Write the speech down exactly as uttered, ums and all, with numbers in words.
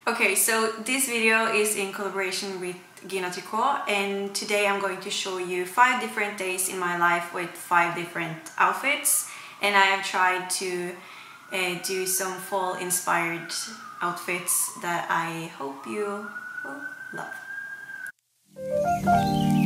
Okay, so this video is in collaboration with Gina Tricot, and today I'm going to show you five different days in my life with five different outfits, and I have tried to uh, do some fall inspired outfits that I hope you will love.